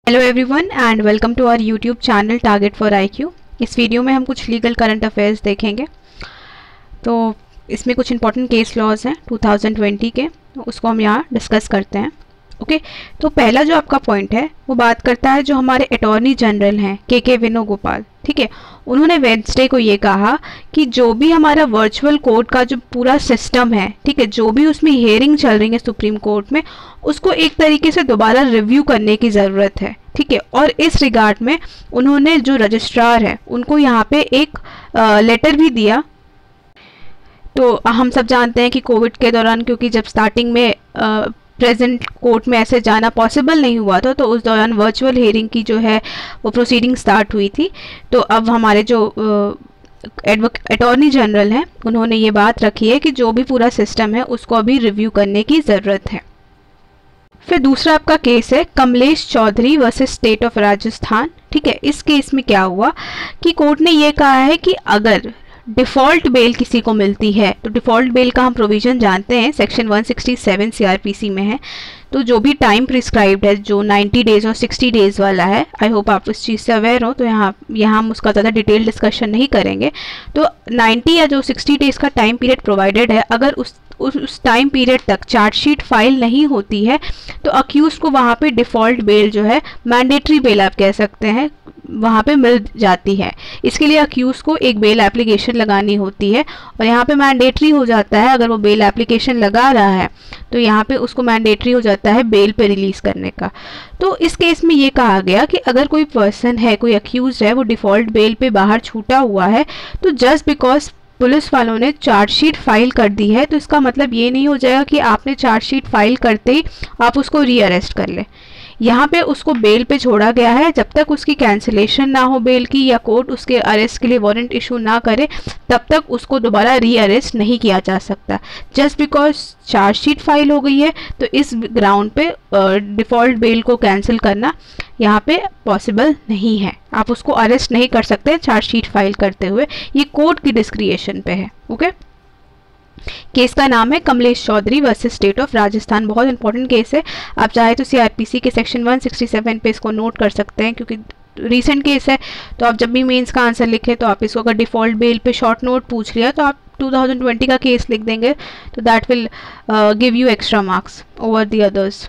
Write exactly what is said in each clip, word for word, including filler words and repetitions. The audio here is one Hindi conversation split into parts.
Hello everyone and welcome to our YouTube channel target for IQ. इस वीडियो में हम कुछ लीगल करंट अफेयर्स देखेंगे। तो इसमें कुछ इंपॉर्टेंट केस लॉज हैं टू थाउजेंड ट्वेंटी के, उसको हम यहाँ डिस्कस करते हैं। ओके okay, तो पहला जो आपका पॉइंट है वो बात करता है जो हमारे अटॉर्नी जनरल हैं के के वेणुगोपाल। ठीक है, उन्होंने वेडनेसडे को ये कहा कि जो भी हमारा वर्चुअल कोर्ट का जो पूरा सिस्टम है, ठीक है, जो भी उसमें हियरिंग चल रही है सुप्रीम कोर्ट में, उसको एक तरीके से दोबारा रिव्यू करने की ज़रूरत है। ठीक है, और इस रिगार्ड में उन्होंने जो रजिस्ट्रार है उनको यहाँ पे एक आ, लेटर भी दिया। तो हम सब जानते हैं कि कोविड के दौरान, क्योंकि जब स्टार्टिंग में आ, प्रेजेंट कोर्ट में ऐसे जाना पॉसिबल नहीं हुआ था, तो उस दौरान वर्चुअल हियरिंग की जो है वो प्रोसीडिंग स्टार्ट हुई थी। तो अब हमारे जो अटॉर्नी जनरल हैं उन्होंने ये बात रखी है कि जो भी पूरा सिस्टम है उसको अभी रिव्यू करने की ज़रूरत है। फिर दूसरा आपका केस है Kamlesh Chaudhary versus state of Rajasthan. ठीक है, इस केस में क्या हुआ कि कोर्ट ने ये कहा है कि अगर डिफ़ॉल्ट बेल किसी को मिलती है, तो डिफ़ॉल्ट बेल का हम प्रोविज़न जानते हैं section one sixty seven CrPC में है। तो जो भी टाइम प्रिस्क्राइब्ड है, जो नाइन्टी डेज़ और सिक्सटी डेज़ वाला है, आई होप आप इस चीज़ से अवेयर हो, तो यहाँ यहाँ हम उसका ज़्यादा डिटेल डिस्कशन नहीं करेंगे। तो नाइन्टी या जो सिक्सटी डेज़ का टाइम पीरियड प्रोवाइडेड है, अगर उस उस टाइम पीरियड तक चार्जशीट फाइल नहीं होती है तो अक्यूज को वहाँ पे डिफ़ॉल्ट बेल जो है, मैंडेटरी बेल आप कह सकते हैं, वहाँ पे मिल जाती है। इसके लिए अक्यूज को एक बेल एप्लीकेशन लगानी होती है और यहाँ पे मैंडेटरी हो जाता है, अगर वो बेल एप्लीकेशन लगा रहा है तो यहाँ पे उसको मैंडेटरी हो जाता है बेल पे रिलीज़ करने का। तो इस केस में ये कहा गया कि अगर कोई पर्सन है, कोई अक्यूज है, वो डिफ़ॉल्ट बेल पे बाहर छूटा हुआ है, तो जस्ट बिकॉज पुलिस वालों ने चार्जशीट फाइल कर दी है, तो इसका मतलब ये नहीं हो जाएगा कि आपने चार्जशीट फाइल करते ही आप उसको रीअरेस्ट कर लें। यहाँ पे उसको बेल पे छोड़ा गया है, जब तक उसकी कैंसिलेशन ना हो बेल की, या कोर्ट उसके अरेस्ट के लिए वारंट इशू ना करे, तब तक उसको दोबारा रीअरेस्ट नहीं किया जा सकता। जस्ट बिकॉज चार्जशीट फाइल हो गई है, तो इस ग्राउंड पे डिफ़ॉल्ट बेल को कैंसिल करना यहाँ पे पॉसिबल नहीं है। आप उसको अरेस्ट नहीं कर सकते चार्जशीट फाइल करते हुए, ये कोर्ट की डिस्क्रिएशन पे है। ओके, केस का नाम है Kamlesh Chaudhary versus state of Rajasthan. बहुत इंपॉर्टेंट केस है, आप चाहे तो सीआरपीसी के सेक्शन वन सिक्सटी सेवन पे इसको नोट कर सकते हैं, क्योंकि रीसेंट केस है। तो आप जब भी मेंस का आंसर लिखें तो आप इसको, अगर डिफ़ॉल्ट बेल पे शॉर्ट नोट पूछ लिया तो आप टू थाउजेंड ट्वेंटी का केस लिख देंगे, तो that will give you extra marks over the others.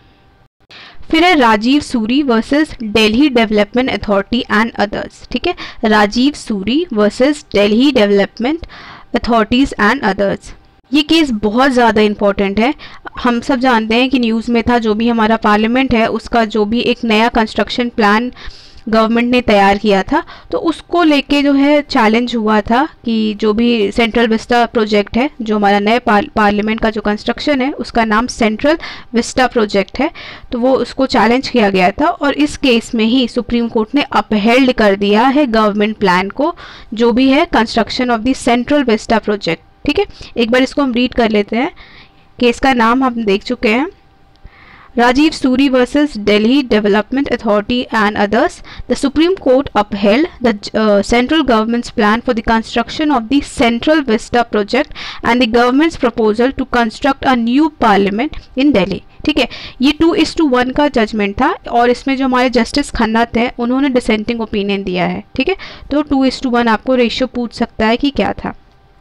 फिर है Rajiv Suri versus Delhi development authority and others. ठीक है, Rajiv Suri versus Delhi development authorities and others. ये केस बहुत ज़्यादा इम्पॉर्टेंट है। हम सब जानते हैं कि न्यूज़ में था, जो भी हमारा पार्लियामेंट है उसका जो भी एक नया कंस्ट्रक्शन प्लान गवर्नमेंट ने तैयार किया था, तो उसको लेके जो है चैलेंज हुआ था कि जो भी सेंट्रल विस्टा प्रोजेक्ट है, जो हमारा नए पार, पार्लियामेंट का जो कंस्ट्रक्शन है उसका नाम सेंट्रल विस्टा प्रोजेक्ट है, तो वो उसको चैलेंज किया गया था। और इस केस में ही सुप्रीम कोर्ट ने अपहेल्ड कर दिया है गवर्नमेंट प्लान को, जो भी है construction of the central vista project. ठीक है, एक बार इसको हम रीड कर लेते हैं। केस का नाम हम देख चुके हैं, Rajiv Suri versus Delhi Development Authority and others. The Supreme Court upheld the uh, central government's plan for the construction of the Central Vista project and the government's proposal to construct a new parliament in Delhi. ठीक है, ये टू इस टू वन का जजमेंट था और इसमें जो हमारे जस्टिस खन्ना थे उन्होंने डिसेंटिंग ओपिनियन दिया है। ठीक है, तो टू इस टू वन आपको रेशियो पूछ सकता है कि क्या था।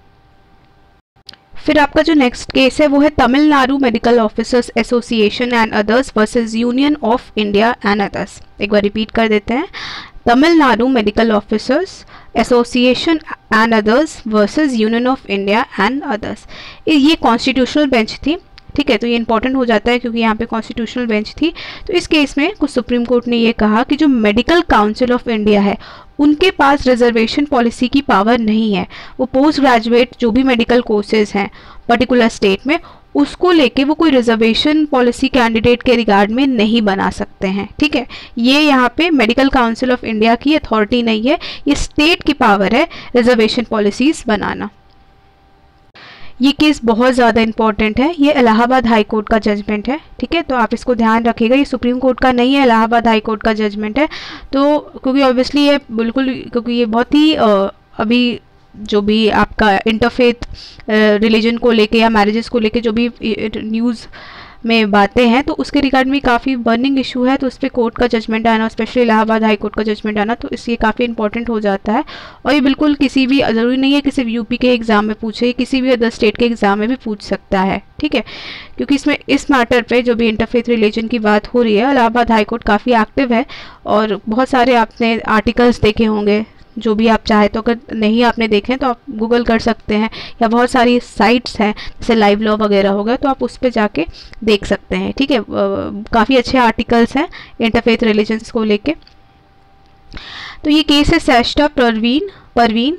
फिर आपका जो नेक्स्ट केस है वो है Tamil Nadu medical officers association and others versus union of India and others. एक बार रिपीट कर देते हैं, Tamil Nadu medical officers association and others versus union of India and others. ये कॉन्स्टिट्यूशनल बेंच थी। ठीक है, तो ये इंपॉर्टेंट हो जाता है क्योंकि यहाँ पे कॉन्स्टिट्यूशनल बेंच थी। तो इस केस में कुछ सुप्रीम कोर्ट ने ये कहा कि जो मेडिकल काउंसिल ऑफ इंडिया है उनके पास रिजर्वेशन पॉलिसी की पावर नहीं है। वो पोस्ट ग्रेजुएट जो भी मेडिकल कोर्सेज हैं पर्टिकुलर स्टेट में, उसको लेके वो कोई रिजर्वेशन पॉलिसी कैंडिडेट के रिगार्ड में नहीं बना सकते हैं। ठीक है, ये यहाँ पे मेडिकल काउंसिल ऑफ इंडिया की अथॉरिटी नहीं है, ये स्टेट की पावर है रिजर्वेशन पॉलिसीज बनाना। ये केस बहुत ज़्यादा इंपॉर्टेंट है, ये इलाहाबाद हाई कोर्ट का जजमेंट है। ठीक है, तो आप इसको ध्यान रखिएगा, ये सुप्रीम कोर्ट का नहीं है, इलाहाबाद हाई कोर्ट का जजमेंट है। तो क्योंकि ऑब्वियसली ये बिल्कुल, क्योंकि ये बहुत ही अभी जो भी आपका इंटरफेथ रिलीजन को लेके या मैरिजेस को लेके जो भी न्यूज़ में बातें हैं तो उसके रिगार्ड में काफ़ी बर्निंग इशू है, तो उस पर कोर्ट का जजमेंट आना, स्पेशली इलाहाबाद हाई कोर्ट का जजमेंट आना, तो इसलिए काफ़ी इंपॉर्टेंट हो जाता है। और ये बिल्कुल किसी भी, ज़रूरी नहीं है कि सिर्फ यूपी के एग्ज़ाम में पूछे, किसी भी अदर स्टेट के एग्ज़ाम में भी पूछ सकता है, ठीक है। क्योंकि इसमें इस मैटर पे जो भी इंटरफेथ रिलीजन की बात हो रही है, इलाहाबाद हाई कोर्ट काफ़ी एक्टिव है और बहुत सारे आपने आर्टिकल्स देखे होंगे, जो भी आप चाहे तो, अगर नहीं आपने देखे तो आप गूगल कर सकते हैं, या बहुत सारी साइट्स हैं जैसे लाइव लॉ वगैरह हो गया, तो आप उस पर जाके देख सकते हैं, ठीक है। काफ़ी अच्छे आर्टिकल्स हैं इंटरफेथ रिलीजन्स को लेके। तो ये केस है सेस्टा परवीन परवीन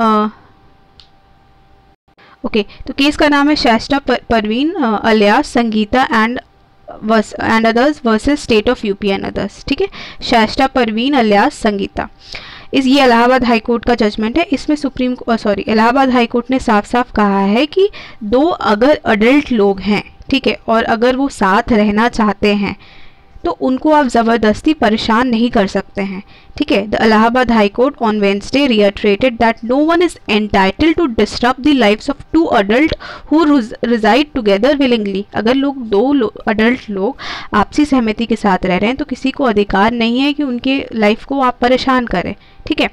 ओके okay, तो केस का नाम है Shaista Parveen alias Sangeeta and and others versus state of UP and others, ठीक है। शेस्टा परवीन अलियास संगीता, इस ये इलाहाबाद हाई कोर्ट का जजमेंट है। इसमें supreme sorry Allahabad high court ने साफ साफ कहा है कि दो अगर अडल्ट लोग हैं, ठीक है, और अगर वो साथ रहना चाहते हैं तो उनको आप ज़बरदस्ती परेशान नहीं कर सकते हैं, ठीक है। The Allahabad high court on Wednesday reiterated that no one is entitled to disturb the lives of two adult who reside together willingly. अगर लोग दो लो, अडल्ट लोग आपसी सहमति के साथ रह रहे हैं तो किसी को अधिकार नहीं है कि उनके लाइफ को आप परेशान करें, ठीक है।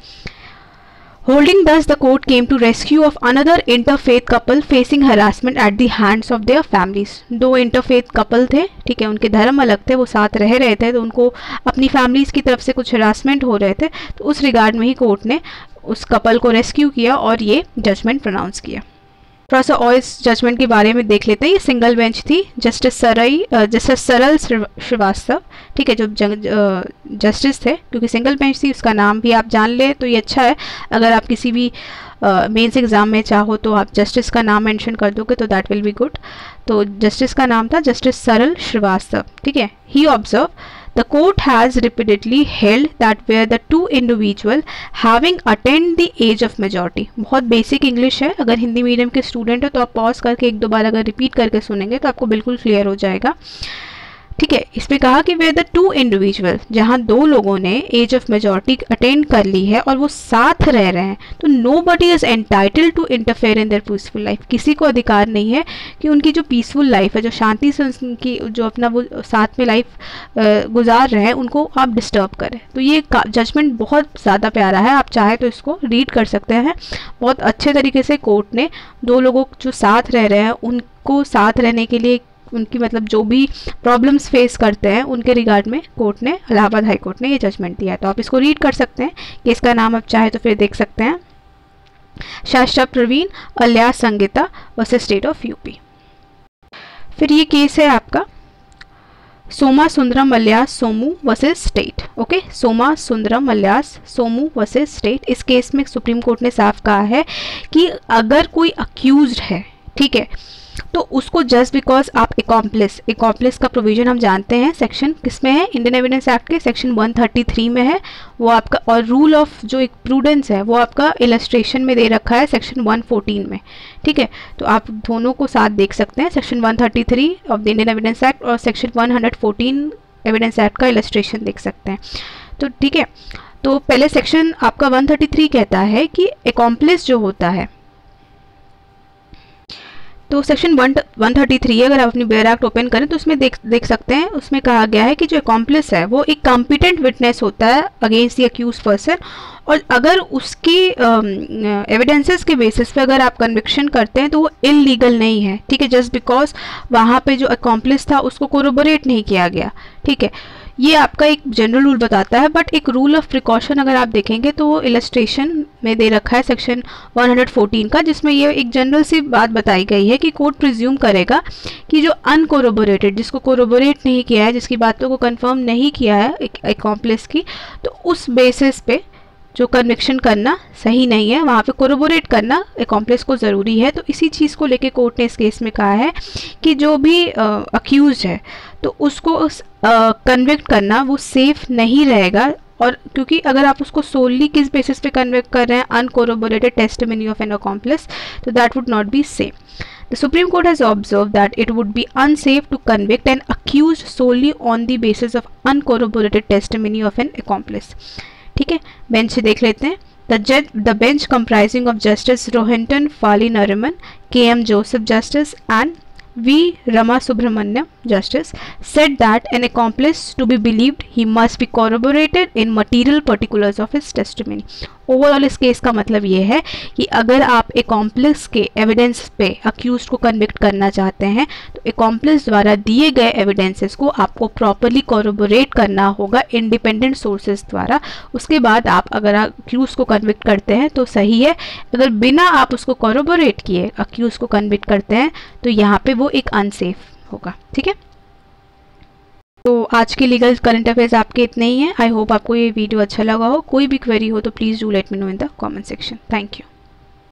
Holding thus, the court came to rescue of another interfaith couple facing harassment at the hands of their families. दो interfaith couple थे, ठीक है, उनके धर्म अलग थे, वो साथ रह रहे थे, तो उनको अपनी फैमिलीज़ की तरफ से कुछ हरासमेंट हो रहे थे, तो उस रिगार्ड में ही कोर्ट ने उस कपल को रेस्क्यू किया और ये जजमेंट प्रोनाउंस किया। थोड़ा सा और इस जजमेंट के बारे में देख लेते हैं। ये सिंगल बेंच थी, जस्टिस सरई जस्टिस सरल श्रीवास्तव, ठीक है, जो जस्टिस थे। क्योंकि सिंगल बेंच थी उसका नाम भी आप जान ले तो ये अच्छा है। अगर आप किसी भी मेंस uh, एग्ज़ाम में चाहो तो आप जस्टिस का नाम मेंशन कर दोगे तो दैट विल बी गुड। तो जस्टिस का नाम था जस्टिस सरल श्रीवास्तव, ठीक है। He observe The court has repeatedly held that where the two individual having attained the age of majority, बहुत बेसिक इंग्लिश है, अगर हिंदी मीडियम के स्टूडेंट हो तो आप पॉज करके एक दो बार अगर रिपीट करके सुनेंगे तो आपको बिल्कुल क्लियर हो जाएगा, ठीक है। इसमें कहा कि वे द टू इंडिविजुअल, जहाँ दो लोगों ने एज ऑफ मेजॉरिटी अटेंड कर ली है और वो साथ रह रहे हैं, तो nobody is entitled to interfere in their peaceful life. किसी को अधिकार नहीं है कि उनकी जो पीसफुल लाइफ है, जो शांति से उनकी जो अपना वो साथ में लाइफ गुजार रहे हैं, उनको आप डिस्टर्ब करें। तो ये जजमेंट बहुत ज़्यादा प्यारा है, आप चाहे तो इसको रीड कर सकते हैं। बहुत अच्छे तरीके से कोर्ट ने दो लोगों जो साथ रह रहे हैं उनको साथ रहने के लिए, उनकी मतलब जो भी प्रॉब्लम्स फेस करते हैं उनके रिगार्ड में कोर्ट ने, इलाहाबाद हाई कोर्ट ने ये जजमेंट दिया है। तो आप इसको रीड कर सकते हैं कि इसका नाम आप चाहे तो फिर देख सकते हैं, Shaista Parveen alias Sangeeta versus state of UP. फिर ये केस है आपका Soma Sundaram alias Somu versus state, okay. Soma Sundaram alias Somu versus state. इस केस में सुप्रीम कोर्ट ने साफ कहा है कि अगर कोई अक्यूज्ड है, ठीक है, तो उसको जस्ट बिकॉज आप एकॉम्प्लिस, एकॉम्प्लिस का प्रोविजन हम जानते हैं सेक्शन किसमें है, इंडियन एविडेंस एक्ट के सेक्शन वन थर्टी थ्री में है वो आपका, और रूल ऑफ जो एक प्रूडेंस है वो आपका इलस्ट्रेशन में दे रखा है सेक्शन वन फोर्टीन में, ठीक है। तो आप दोनों को साथ देख सकते हैं, section one thirty three of the Indian evidence act और section one fourteen evidence act का इलस्ट्रेशन देख सकते हैं। तो ठीक है, तो पहले सेक्शन आपका वन थर्टी थ्री कहता है कि एकॉम्प्लिस जो होता है, तो section one one thirty three अगर आप अपनी बेयर एक्ट ओपन करें तो उसमें देख देख सकते हैं, उसमें कहा गया है कि जो एकॉम्प्लिस है वो एक कॉम्पिटेंट विटनेस होता है अगेंस्ट द अक्यूज पर्सन, और अगर उसकी एविडेंसेस के बेसिस पे अगर आप कन्विक्शन करते हैं तो वो इलीगल नहीं है, ठीक है, जस्ट बिकॉज वहाँ पे जो एकॉम्प्लिस था उसको कोरोबोरेट नहीं किया गया, ठीक है। ये आपका एक जनरल रूल बताता है, बट एक रूल ऑफ प्रिकॉशन अगर आप देखेंगे तो वो इलस्ट्रेशन में दे रखा है सेक्शन वन फोर्टीन का, जिसमें ये एक जनरल सी बात बताई गई है कि कोर्ट प्रिज्यूम करेगा कि जो अनकोरोबोरेटेड, जिसको कोरोबोरेट नहीं किया है, जिसकी बातों को कंफर्म नहीं किया है एकॉम्प्लिस की, तो उस बेसिस पे जो कन्विक्शन करना सही नहीं है, वहाँ पे कोरोबोरेट करना एकॉम्प्लिस को ज़रूरी है। तो इसी चीज़ को लेके कोर्ट ने इस केस में कहा है कि जो भी अक्यूज है तो उसको कन्विक्ट uh, करना वो सेफ नहीं रहेगा, और क्योंकि अगर आप उसको सोलली किस बेसिस पे कन्विक्ट कर रहे हैं, uncorroborated testimony of an accomplice, तो that would not be safe. The Supreme Court has observed that it would be unsafe to convict an accused solely on the basis of uncorroborated testimony of an accomplice, ठीक है। बेंच से देख लेते हैं। The judge, the bench comprising of Justice Rohinton Fali Nariman, K M Joseph Justice and V. Rama Subramaniam, Justice, said that an accomplice to be believed he must be corroborated in material particulars of his testimony. Overall इस केस का मतलब ये है कि अगर आप accomplice के एविडेंस पे अक्यूज को कन्विक्ट करना चाहते हैं तो accomplice द्वारा दिए गए एविडेंसेस को आपको प्रॉपरली corroborate करना होगा इंडिपेंडेंट सोर्सेज द्वारा. उसके बाद आप अगर अक्यूज को कन्विक्ट करते हैं तो सही है. अगर बिना आप उसको corroborate किए अक्यूज को कन्विक्ट करते हैं तो यहाँ पे वो एक अनसेफ होगा. ठीक है, तो आज के लीगल करंट अफेयर्स आपके इतने ही हैं. आई होप आपको ये वीडियो अच्छा लगा हो. कोई भी क्वेरी हो तो please do let me know in the comment section. Thank you.